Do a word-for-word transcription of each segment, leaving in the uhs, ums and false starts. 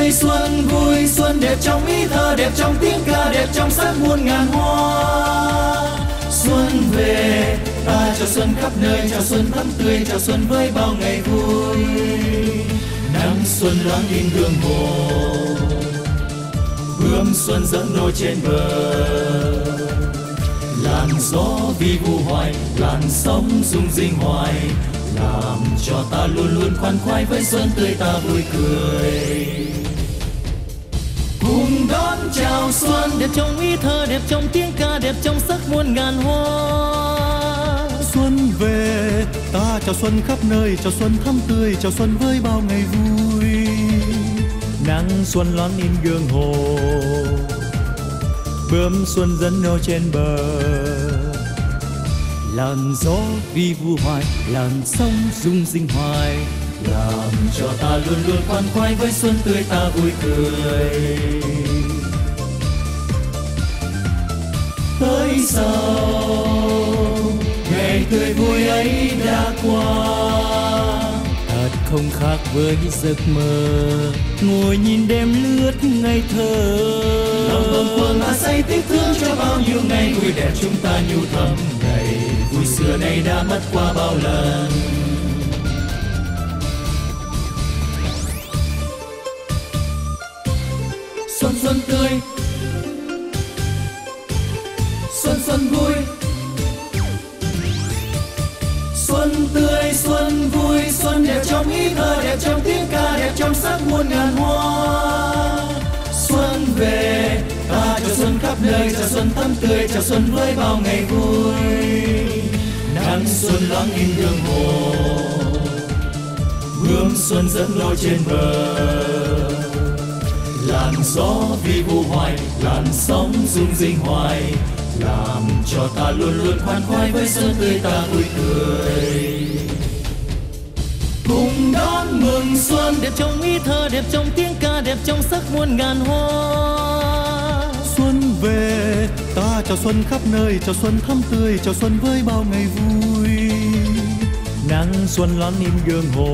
tươi xuân vui xuân, đẹp trong ý thơ, đẹp trong tiếng ca, đẹp trong sắc muôn ngàn hoa. Xuân về ta chào xuân khắp nơi, chào xuân thắm tươi, chào xuân với bao ngày vui. Nắng xuân loáng in gương hồ, bướm xuân dẫn nôi trên bờ. Làn gió vi vu hoài, làn sóng rung rinh hoài, làm cho ta luôn luôn khoan khoái với xuân tươi ta vui cười. Cùng đón chào xuân, đẹp trong ý thơ, đẹp trong tiếng ca, đẹp trong sắc muôn ngàn hoa. Xuân về ta chào xuân khắp nơi, chào xuân thắm tươi, chào xuân với bao ngày vui. Nắng xuân loáng in gương hồ, bướm xuân dẫn nô trên bờ. Làn gió vi vu hoài, làn sóng rung rinh hoài, làm cho ta luôn luôn khoan khoái với xuân tươi ta vui cười. Tới sau ngày tươi vui ấy đã qua, thật không khác với giấc mơ, ngồi nhìn đêm lướt ngây thơ. Lòng bâng khuâng ta say tiếc thương cho bao nhiêu ngày vui đẹp chúng ta nhu thầm. Ngày vui xưa nay đã mất qua bao lần. Xuân xuân tươi, xuân xuân vui, xuân tươi xuân vui xuân, đẹp trong ý thơ, đẹp trong tiếng ca, đẹp trong sắc muôn ngàn hoa. Xuân về ta chào xuân khắp nơi, chào xuân thắm tươi, chào xuân với bao ngày vui. Nắng xuân loáng in gương hồ, bướm xuân dẫn lối trên bờ. Làn gió vi vu hoài, làn sóng rung rinh hoài, làm cho ta luôn luôn khoan khoái với xuân tươi ta vui cười. Cùng đón mừng xuân, đẹp trong ý thơ, đẹp trong tiếng ca, đẹp trong sắc muôn ngàn hoa. Xuân về ta chào xuân khắp nơi, chào xuân thắm tươi, chào xuân với bao ngày vui. Nắng xuân loáng in gương hồ,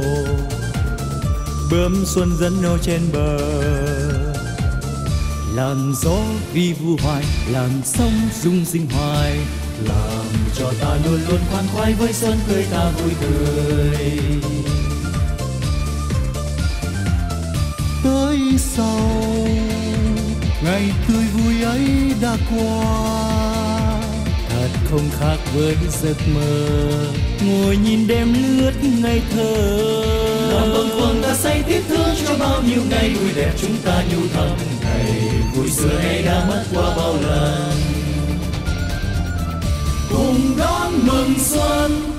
bướm xuân dẫn nô trên bờ. Làn gió vi vu hoài, làn sóng rung rinh hoài, làm cho ta luôn luôn khoan khoái với xuân tươi ta vui cười. Tới sau ngày tươi vui ấy đã qua, thật không khác với giấc mơ, ngồi nhìn đêm lướt ngây thơ. Lòng bâng khuâng ta say tiếc thương cho bao nhiêu ngày vui đẹp chúng ta nhu thầm. Ngày vui xưa nay đã mất qua bao lần. Cùng đón mừng xuân,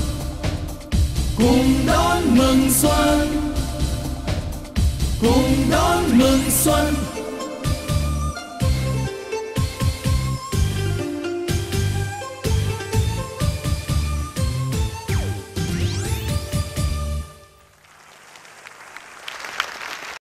cùng đón mừng xuân, cùng đón mừng xuân.